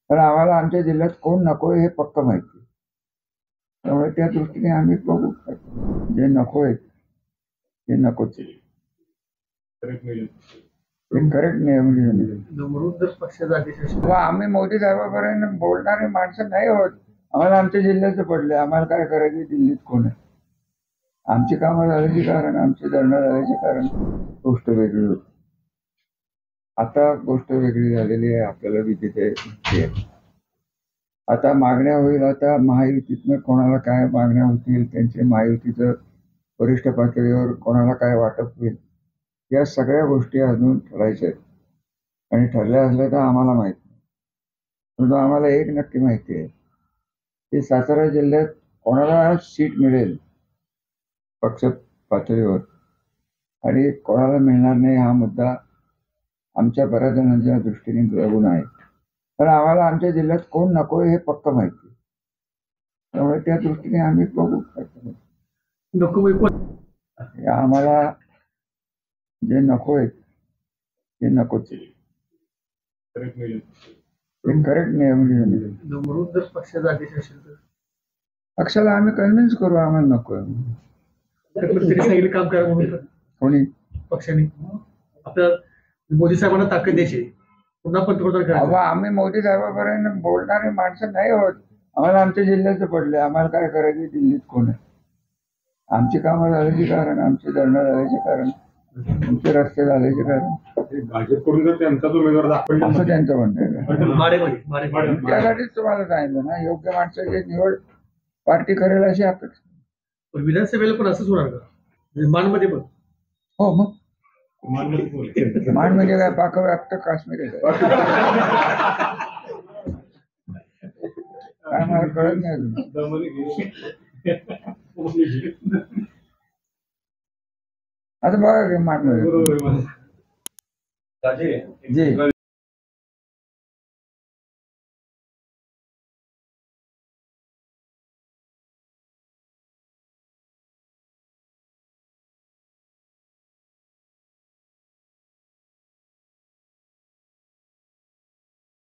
तर आम्हाला आमच्या जिल्ह्यात कोण नको हे पक्क माहिती. त्यामुळे त्या दृष्टीने आम्ही बघू. जे नको आहेत ते नकोच आहे. करेक्ट नियम. आम्ही मोदी साहेबांपर्यंत बोलणारे माणसं नाही होत. आम्हाला आमच्या जिल्ह्याचं पडले. आम्हाला काय करायचं दिल्लीत कोण आहे. आमची कामं झाल्याचे कारण, आमची धरणं झाल्याचे कारण गोष्ट वेगळी होती. आता गोष्ट वेगळी झालेली आहे. आपल्याला विदित आहे. आता मागण्या होईल. आता महायुतीतनं कोणाला काय मागण्या होतील, त्यांचे महायुतीचं वरिष्ठ पातळीवर कोणाला काय वाटप होईल, या सगळ्या गोष्टी अजून ठरायच्या आहेत. आणि ठरल्या असल्या तर आम्हाला माहित नाही. परंतु आम्हाला एक नक्की माहिती आहे की सातारा जिल्ह्यात कोणाला सीट मिळेल पक्ष पातळीवर आणि कोणाला मिळणार नाही हा मुद्दा आमच्या बऱ्याच जणांच्या दृष्टीने लागून आहे. तर आम्हाला आमच्या जिल्ह्यात कोण नको हे पक्क माहिती. त्यामुळे त्या दृष्टीने आम्ही बघू. आम्हाला जे नको आहेत ते नकोच आहे. करेक्ट नियम. पक्षाचा अध्यक्ष असेल तर पक्षाला आम्ही कन्व्हिन्स करू आम्हाला नको सांगितलं काम करा म्हणून कोणी पक्षाने आपल्या मोदी साहेबांना ताकद द्यायची पुन्हा पंतप्रधान करायचं. आम्ही मोदी साहेबांपर्यंत बोलणारे माणसं नाही होत. आम्हाला आमच्या जिल्ह्याचं पडले. आम्हाला काय करायचं दिल्लीत कोण आहे. आमची कामं झाल्याचे कारण, आमची धरणं झाल्याचे कारण, आमचे रस्ते झाल्याचे कारण भाजपकडून जर त्यांचाच उमेदवार दाखवला असं त्यांचं म्हणणं आहे. त्यासाठीच तुम्हाला सांगितलं ना, योग्य माणसाची निवड पार्टी करेल अशी अपेक्षा. विधानसभेला पण असंच होणार का मानमध्ये पण? हो मग मान म्हणजे काय पाकव्याप्त काश्मीर आहे काय मला कळत नाही. आता बघा मान मध्ये जी